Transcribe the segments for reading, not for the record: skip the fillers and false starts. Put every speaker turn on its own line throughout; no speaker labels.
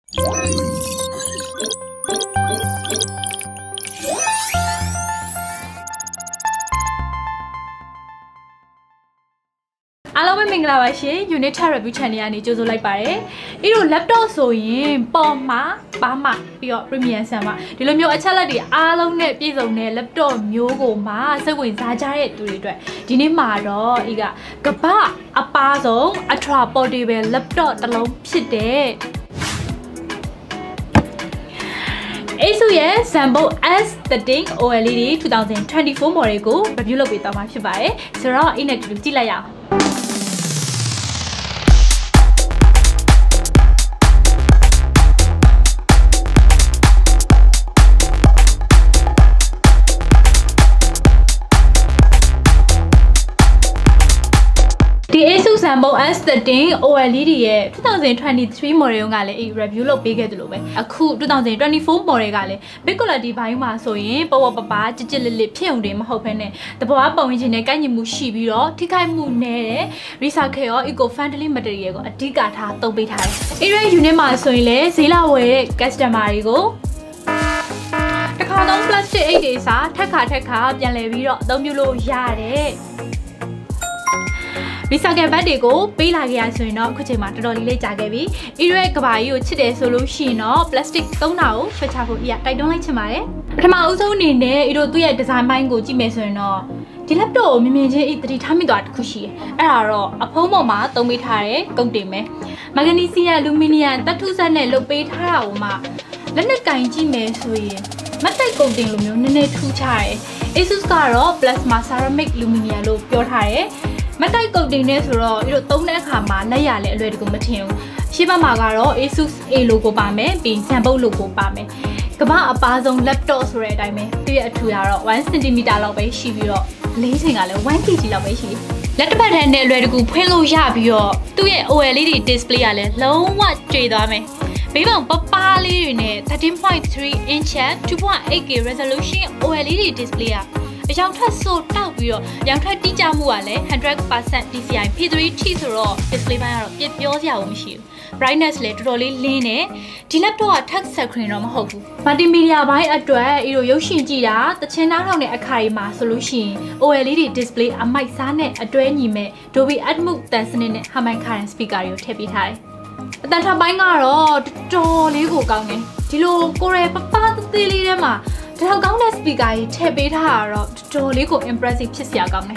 Hello, my Mingla Unit Review Channel and Jozo like Pare. You laptop so in Poma, Bama, your Premier Sama. The Lumio Achaladi, Alone net piece of ne laptop, Yogo Ma, so with Sajare to it. Dinimaro, Iga, Gapa, a puzzle, a trap body where laptop alone shit. ASUS Sample S13 OLED 2024 model review lo with my shibai. So in it with Tilaya. The ASUS Sample S13 OLED 2023 model gale review loပေးခဲ့တယ်လို့ပဲအခု2024 model ကလည်း big quality ဘိုင်းမှာဆိုရင်ပေါ်ပပကြစ်လစ်ဖြစ်ုံတွေမဟုတ်ဘဲနဲ့တဘောပုံဝင်ခြင်းနဲ့ကိုက်ညီမှုရှိပြီးတော့ထိခိုက်မှုနည်းတဲ့ recycle ရော eco friendly material ကိုအဓိကထားသုံးပေးထားတယ်။ Area unit မှာဆိုရင်လည်းဈေးလာဝယ်တဲ့ customer တွေကိုတစ်ခါတော့ plastic အိတ်တွေစားထက်ခါပြန်လဲပြီးတော့အသုံးပြုလို့ရတယ်။ Recycle bag တွေကိုပေးလာခဲ့ရဆိုရင်တော့အခုချိန်မှာတော်တော်လေးကြာခဲ့ပြီ။ Area ကဘာကြီးကိုချစ်တယ်ဆိုလို့ရှိရင်တော့ plastic သုံးတာကိုချွတ်ချဖို့တိုက်တွန်းလိုက်ချင်ပါတယ်။ပထမအဦးဆုံးအနေနဲ့သူ့ရဲ့ design ပိုင်းကိုကြည့်မယ်ဆိုရင်တော့ဒီ laptop ကိုမြင်ချင်းသတိထားမိသွားတစ်ခုရှိတယ်။အဲ့ဒါတော့အဖုံးပေါ်မှာသုံးပေးထားတဲ့ကုတ်တင်ပဲ။ Magnesium aluminum သတ္တုစက်နဲ့လုပ်ပေးထားတာကိုမှလက်နဲ့ကင်ကြည့်မယ်ဆိုရင်မတ်တိုက်ကုတ်တင်လိုမျိုးနည်းနည်းထူးခြားတယ်။ ASUS ကတော့ plasma ceramic aluminum လို့ပြောထားတယ်။မတ်တိုက်ကုတ်တင်နဲ့ဆိုတော့သုံးတဲ့အခါမှာလက်ရလဲအလွယ်တကူမထင်ဘူး။ရှေ့ဘက်မှာကတော့ ASUS A logo ပါမယ်ပြီး Sample logo ပါမယ်။ကမ္ဘာအပါဆုံး laptop ဆိုတဲ့အတိုင်းပဲသူ့ရဲ့အထူကတော့1 cm လောက်ပဲရှိပြီးတော့လေးချိန်ကလည်း1 kg လောက်ပဲရှိတယ်။လက်တစ်ဖက်ထဲနဲ့အလွယ်တကူဖွင့်လို့ရပြီးတော့သူ့ရဲ့ OLED display ကလည်းလုံးဝကြွေသွားမယ်။ဘေးပုံပပလေးတွေနဲ့ 13.3 inch 2.8K resolution OLED display ကအကြောင်းထက်ဆိုတောက်ပြီးတော့ရောင်ထက်တိကျမှုကလည်း 100% DCI P3T ဆိုတော့ display ဘိုင်းကတော့ပြပြောစရာမရှိဘူး brightness လည်းတော်တော်လေးလင်းတယ်ဒီ laptop က touch screen တော့မဟုတ်ဘူး multimedia ဘိုင်းအတွက်ရုပ်ရှင်ကြည့်တာတခြင်းနားထောင်တဲ့အခါတွေမှာဆိုလို့ရှိရင် OLED display အမိုက်စားနဲ့အတွဲညီမဲ့ Dolby Atmos တန်စနစ်နဲ့ Harman Kardon speaker တွေကိုထည့်ပေးထားတယ်အတန်ထပိုင်းကတော့တော်တော်လေးကိုကောင်းတယ်ဒီလိုကိုရဲပပသေးလေးထဲမှာဒီလောက်ကောင်းတဲ့ speaker ကြီးထည့်ပေးထားတာတော့တော်တော်လေးကို impressive ဖြစ်စရာကောင်းတယ်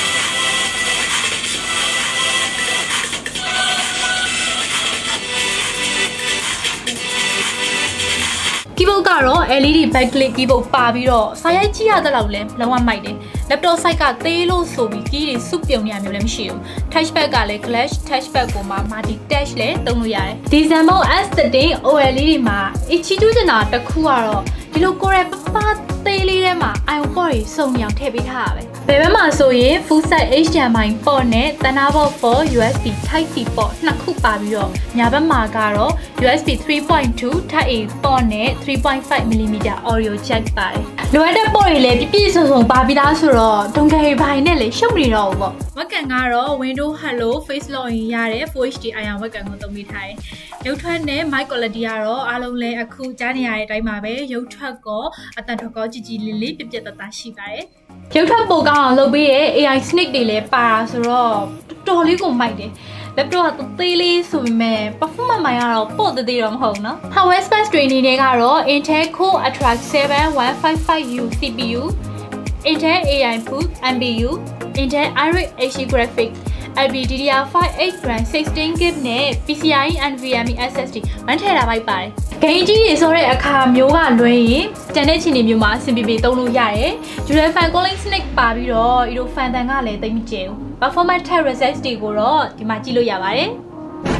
keyboard ကတော့ LED backlit keyboard ပါပြီးတော့စာရိုက်ကြည့်ရတဲ့လောက်လဲလုံးဝမိုက်တယ် laptop site ကသေးလို့ဆိုပြီး key တွေစုပြုံနေရမျိုးလည်းမရှိဘူး touchpad ကလည်း Clash touchpad ကိုမှ multi touch လည်းသုံးလို့ရတယ်ဒီ Sample S13 OLED တွေမှာအချီကျူးချင်တာတစ်ခုကတော့ဒီလိုကိုရဲပပသေးလေးထဲမှာ ion port တွေစုံညောင်ထည့်ပေးထားတာပဲဘယ်ဘက်မှာဆိုရင် full size HDMI port နဲ့ Thunderbolt 4 USB Type C port နှစ်ခုပါပြီးတော့ညာဘက်မှာကတော့ USB 3.2 Type A port နဲ့ 3.5mm audio jack ပါတယ်လိုအပ်တဲ့ port တွေလည်းပြည့်စုံပါပြီးသားဆိုတော့ဒုံကယ်ဘိုင်နဲ့လည်းရှုပ်နေတော့ဘူးပေါ့ဝက်ကန်ကတော့ Windows Hello Face Login ရတဲ့ Full HD ion ဝက်ကန်ကိုသုံးပေးထားတယ်ရုပ်ထွက်နဲ့ mic quality ကတော့အားလုံးလည်းအခုကြားနေရတဲ့အတိုင်းပါပဲရုပ်ထွက်ကောအတန်ထွက်ကောကြည်ကြည်လေးလေးပြပြတသားရှိပါတယ်ရုပ်ထွက်ပိုကောင်းအောင်လုပ်ပေးတဲ့ AI Snake တွေလည်းပါတာဆိုတော့တော်လေးကိုမိုက်တယ် laptop ကသေးလေးဆိုပေမဲ့ performance မှာကတော့ပို့သေးတော့မဟုတ်ဘူးเนาะ hardware specs တွေအနေနဲ့ကတော့ Intel Core Attract 7155U CPU Intel AI Boost MPU Intel Iris HD Graphics LPDDR5 8GB 16GB နဲ့ PCIe NVMe SSD 1TB ပါတယ်။ဂိမ်းကြီးရေဆိုတဲ့အခါမျိုးကလွှဲရင်ကျန်တဲ့ခြေနေမျိုးမှာအဆင်ပြေပြေသုံးလို့ရတယ်။ Dual Fan Cooling Snake ပါပြီးတော့ဒီလို fan တန်ကလည်းသိမကျဲဘူး။ Performance Test Results တွေကိုတော့ဒီမှာကြည့်လို့ရပါတယ်။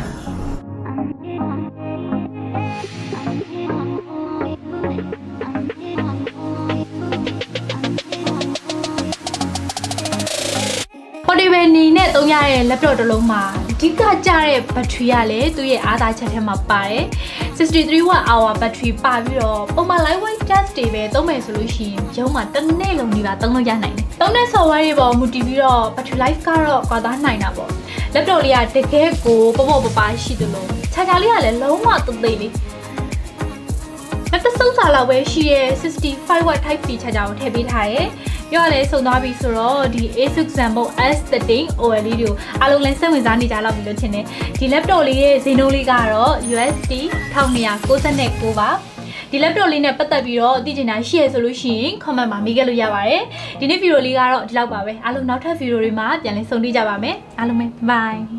portable နေနဲ့သုံးရတဲ့ laptop တစ်လုံးမှာအဓိကကျတဲ့ battery ကလည်းသူ့ရဲ့အားသာချက်ထဲမှာပါတယ်63Wh battery ပါပြီးတော့ပုံမှန် lightweight test တွေပဲသုံးမယ်ဆိုလို့ရှိရင်ရုံးမှာတစ်နေ့လုံးဒီပါသုံးလို့ရနိုင်တယ်သုံးတဲ့ software တွေပေါ်မူတည်ပြီးတော့ battery life ကတော့ကွာသားနိုင်တာပေါ့ laptop လေးကတကယ်ကိုပေါ့ပေါ့ပပရှိသလိုခြားခြားလေးကလည်းလုံးဝသေးသေးလေးစာလောက်ပဲရှိရဲ့65 watt type C charger ကိုထည့်ပေးထားတယ်ပြောရလဲစုံသွားပြီဆိုတော့ဒီ Asus Zenbook S13 OLED ကိုအားလုံးလည်းစိတ်ဝင်စားနေကြလောက်ပြီလို့ထင်တယ်ဒီ laptop လေးရဲ့ဈေးနှုန်းလေးကတော့ USD 1299 ပါဒီ laptop လေးနဲ့ပတ်သက်ပြီးတော့သိချင်တာရှိရဆိုလို့ရှိရင် comment မှာမေးခဲ့လို့ရပါတယ်ဒီနေ့ဗီဒီယိုလေးကတော့ဒီလောက်ပါပဲအားလုံးနောက်ထပ်ဗီဒီယိုတွေမှာပြန်လည်ဆုံတွေ့ကြပါမယ်အားလုံးပဲ bye